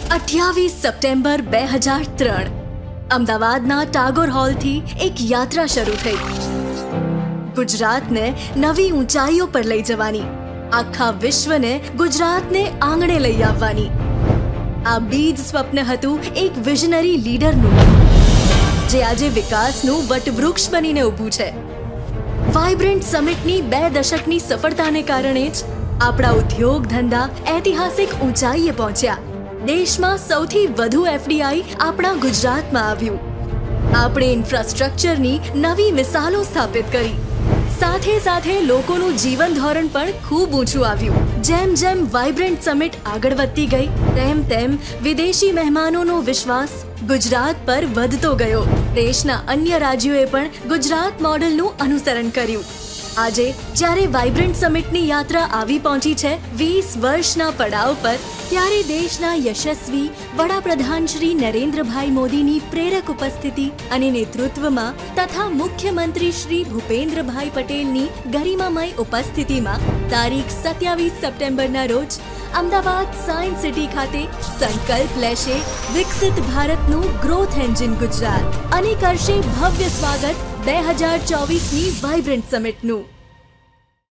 28 September 2003 અમદાવાદના ટાગોર હોલથી એક યાત્રા શરૂ થઈ। ગુજરાતને નવી ઊંચાઈઓ પર લઈ જવાની, આખા વિશ્વને ગુજરાતને આંગણે લઈ આવવાની। આ બીજ સ્વપ્ન હતું એક વિઝનરી લીડરનું, જે આજે વિકાસનું વટવૃક્ષ બનીને ઊભું છે। વાઇબ્રન્ટ સમિટની 2 દશકની સફળતાને કારણે જ આપણા ઉદ્યોગ ધંધા ઐતિહાસિક ઊંચાઈએ પહોંચ્યા। દેશમાં સૌથી વધુ એફડીઆઈ આપણા ગુજરાતમાં આવ્યું। આપણે ઇન્ફ્રાસ્ટ્રક્ચરની નવી મિસાલો સ્થાપિત કરી, સાથે સાથે લોકોનું જીવન ધોરણ પણ ખૂબ ઊંચું આવ્યું। જેમ જેમ વાઇબ્રન્ટ સમિટ આગળ વધતી ગઈ, તેમ તેમ વિદેશી મહેમાનોનો વિશ્વાસ ગુજરાત પર વધતો ગયો। દેશના અન્ય રાજ્યોએ પણ ગુજરાત મોડેલનું અનુસરણ કર્યું। આજે જ્યારે વાઇબ્રન્ટ સમિટની યાત્રા આવી પહોંચી છે 20 વર્ષના પડાવ પર, ત્યારે દેશના યશસ્વી વડાપ્રધાન શ્રી નરેન્દ્રભાઈ મોદીની પ્રેરક ઉપસ્થિતિ અને નેતૃત્વમાં તથા મુખ્યમંત્રી શ્રી ભૂપેન્દ્રભાઈ પટેલની ગરિમામય ઉપસ્થિતિમાં તારીખ 27 સપ્ટેમ્બરના રોજ અમદાવાદ સાયન્સ સિટી ખાતે સંકલ્પ લેશે વિકસિત ભારતનું ગ્રોથ એન્જિન ગુજરાત અને કરશે ભવ્ય સ્વાગત 2024ની વાઇબ્રન્ટ સમિટનું।